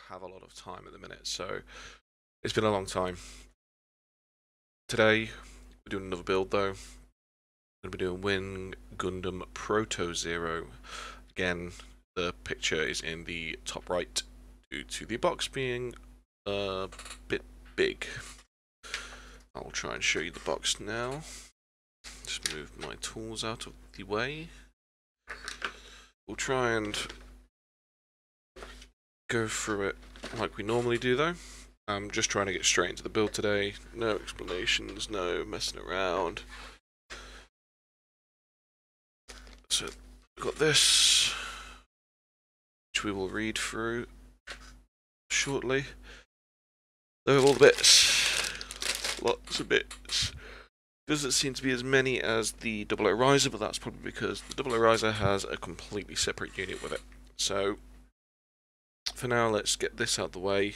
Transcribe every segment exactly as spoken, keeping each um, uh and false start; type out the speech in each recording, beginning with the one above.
have a lot of time at the minute, so it's been a long time. Today, we're doing another build though. We're going to be doing Wing Gundam Proto Zero. Again, the picture is in the top right due to the box being a bit big. I'll try and show you the box now. Just move my tools out of the way. We'll try and go through it like we normally do though. I'm just trying to get straight into the build today. No explanations, no messing around. So, we've got this, which we will read through shortly. There are all the bits. Lots of bits. Doesn't seem to be as many as the Double O Riser, but that's probably because the Double O Riser has a completely separate unit with it. So, for now, let's get this out of the way.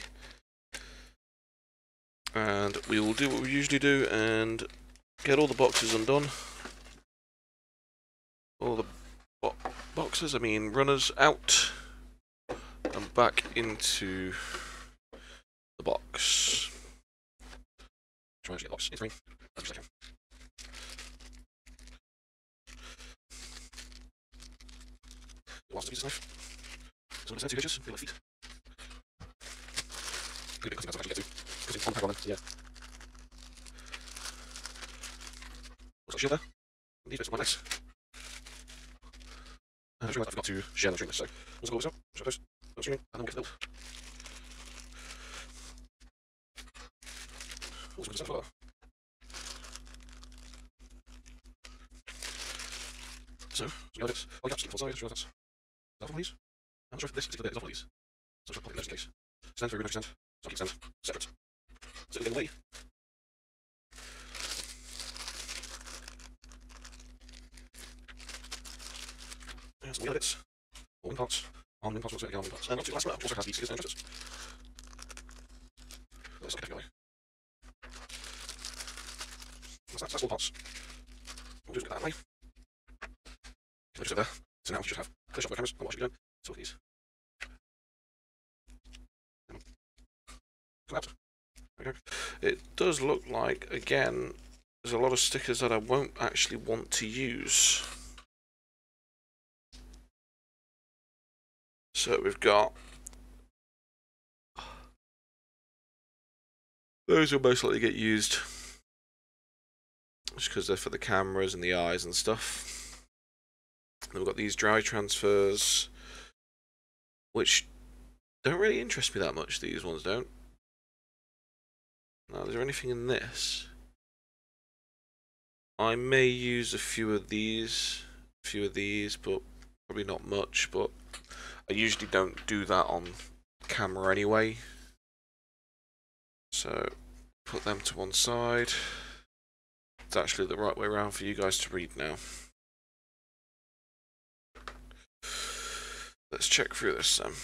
And we will do what we usually do and get all the boxes undone. All the bo boxes, I mean runners, out and back into the box. Try and get the box in three. That's just a second. Lots of pieces of knife. Some sensitive edges, feel like feet. Good bit custom that's actually get to. Because it's one pack on them, yeah. Looks like a shield there. These bits are quite nice. And I just realised I forgot to share the streamers, so once I go this out, show those, no streaming, and then we'll get to build. Also, good stuff for that. So, some edits. Oh, yeah, full size, sure that's. Is that one of these? I'm not sure if this particular bit is one of these. So I'll pop it in just in case. Stand for extend. So I keep stand separate. So in the way. And some edits. All wing parts. On wing parts, looks like again on wing parts. And not too glass, but also has these stickers and entrances. Let's look at it. That's that, that's all parts. We'll just get that away. Just there. So now we should have clear shot of the cameras. And what I should be doing is look at these. Collapse. There we go. It does look like, again, there's a lot of stickers that I won't actually want to use. So we've got those will most likely get used just because they're for the cameras and the eyes and stuff. Then we've got these dry transfers, which don't really interest me that much. These ones don't. Now, is there anything in this? I may use a few of these, a few of these, but probably not much. But I usually don't do that on camera anyway. So put them to one side. It's actually the right way around for you guys to read now. Let's check through this then.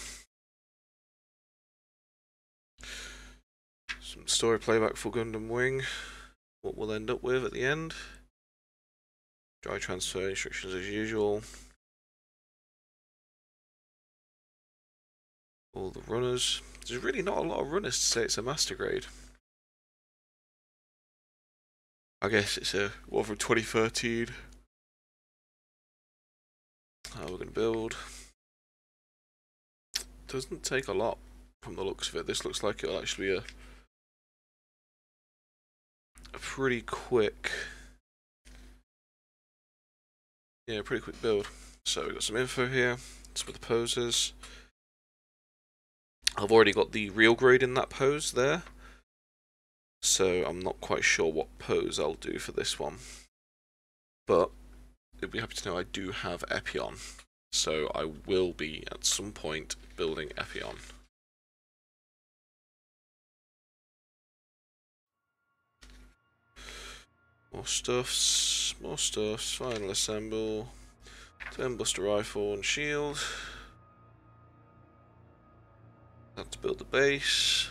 Some story playback for Gundam Wing. What we'll end up with at the end. Dry transfer instructions as usual. All the runners. There's really not a lot of runners to say it's a master grade. I guess it's a one from twenty thirteen. How we're going to build. Doesn't take a lot from the looks of it. This looks like it'll actually be a a pretty quick, yeah, pretty quick build. So we've got some info here, some of the poses. I've already got the real grade in that pose there, so I'm not quite sure what pose I'll do for this one. But you'll be happy to know I do have Epion, so I will be at some point building Epion. More stuffs, more stuffs, final assemble, turn buster rifle and shield. Have to build the base.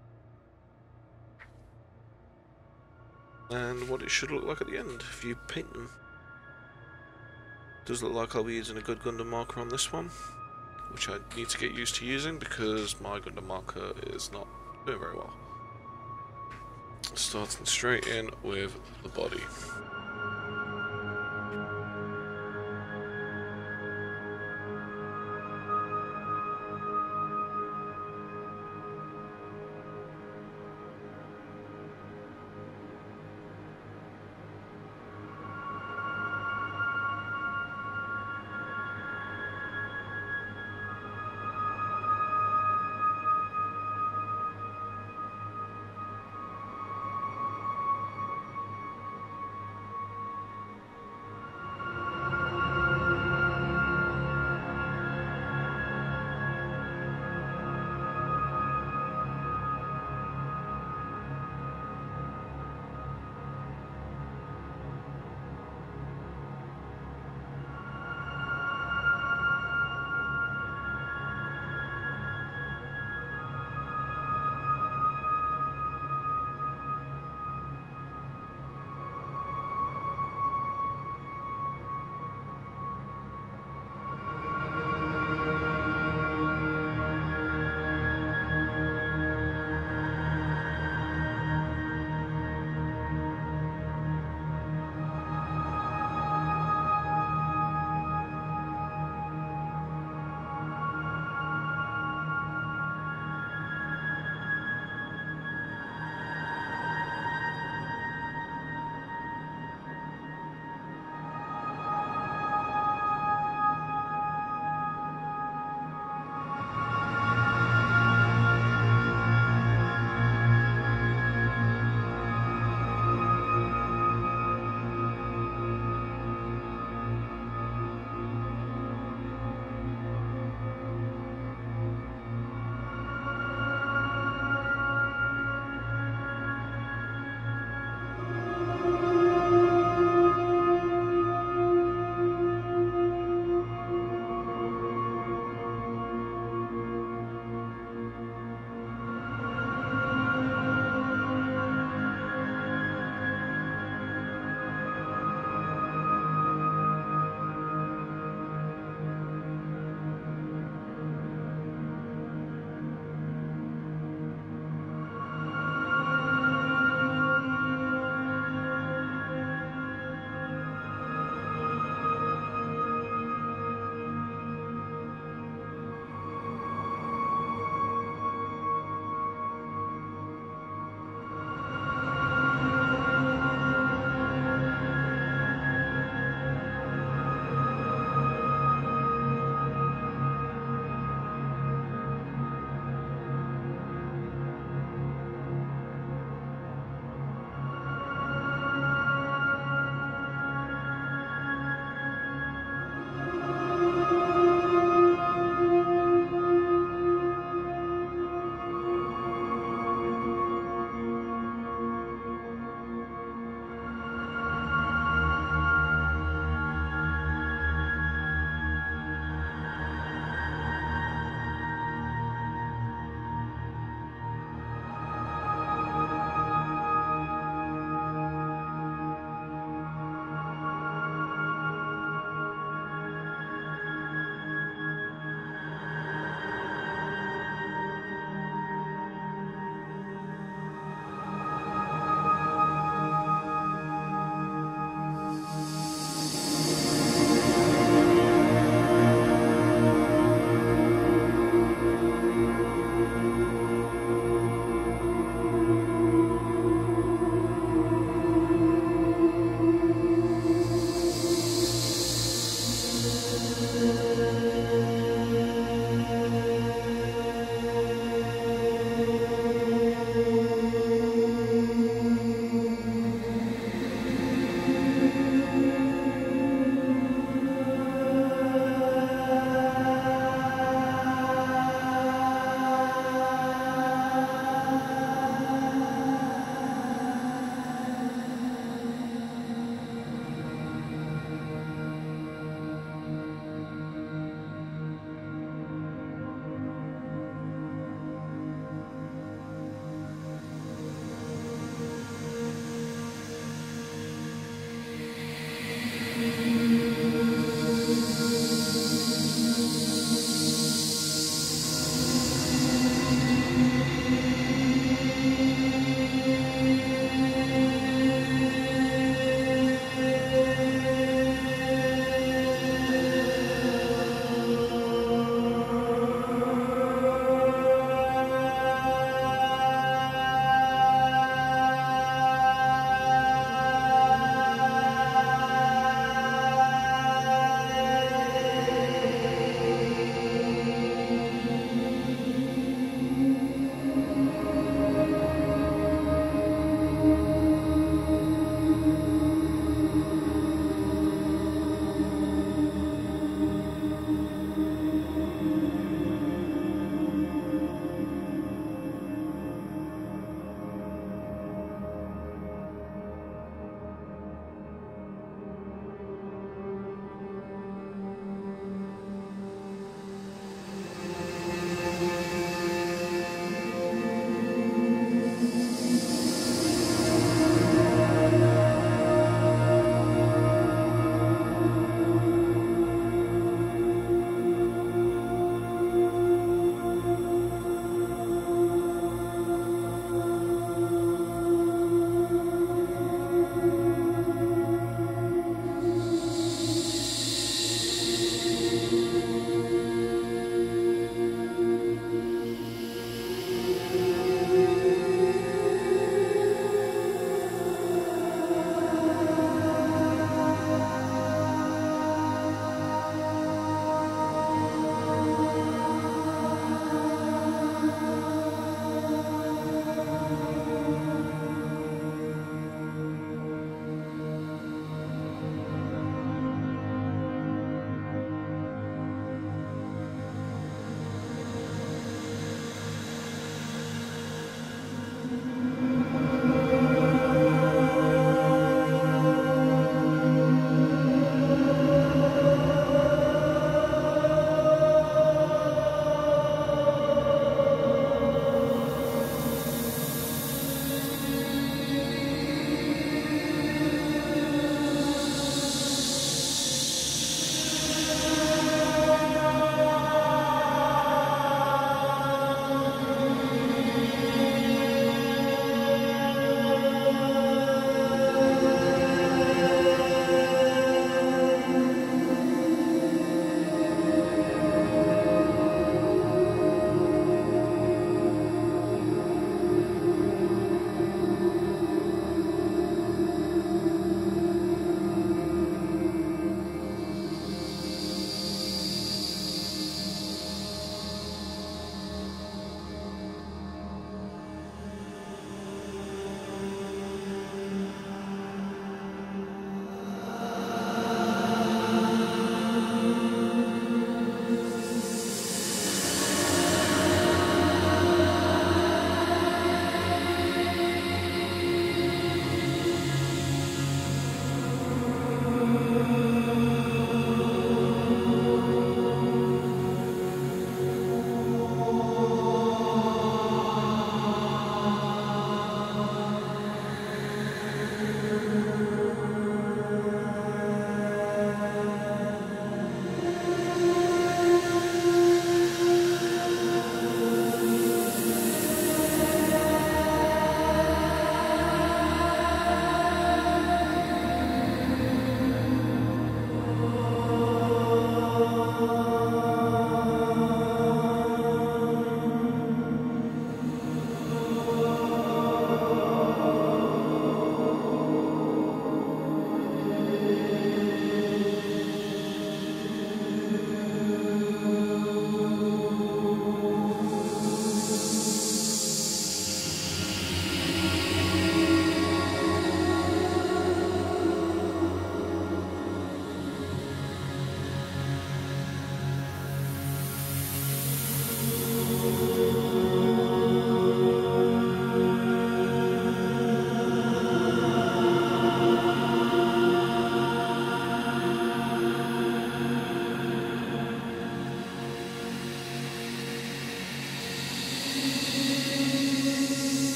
And what it should look like at the end if you paint them. Does look like I'll be using a good Gundam marker on this one. which I need to get used to using because my Gundam marker is not doing very well. Starting straight in with the body.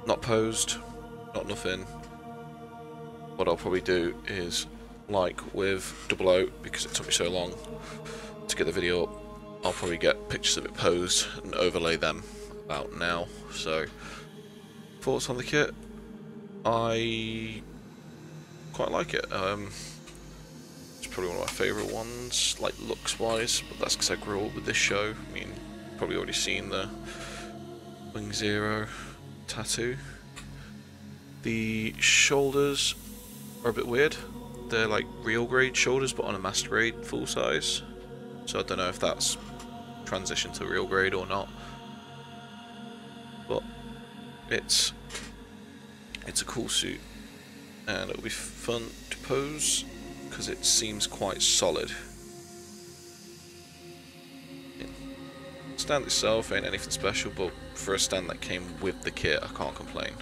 not posed, not nothing. What I'll probably do is, like with Double O, because it took me so long to get the video up, I'll probably get pictures of it posed and overlay them about now. So, thoughts on the kit? I quite like it. Um, it's probably one of my favourite ones, like looks wise, but that's because I grew up with this show. I mean, probably already seen the Wing Zero tattoo. The shoulders are a bit weird. They're like real grade shoulders, but on a master grade full size. So I don't know if that's transition to real grade or not. But it's it's a cool suit, and it'll be fun to pose because it seems quite solid. Stand itself ain't anything special, but for a stand that came with the kit, I can't complain.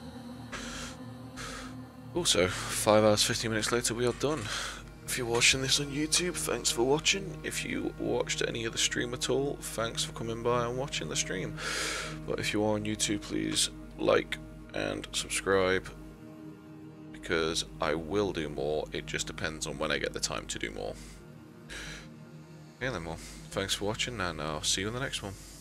Also, five hours fifteen minutes later, we are done. If you're watching this on YouTube, thanks for watching. If you watched any of the stream at all, thanks for coming by and watching the stream. But if you are on YouTube, please like and subscribe, because I will do more. It just depends on when I get the time to do more. Okay then, well, thanks for watching, and I'll see you in the next one.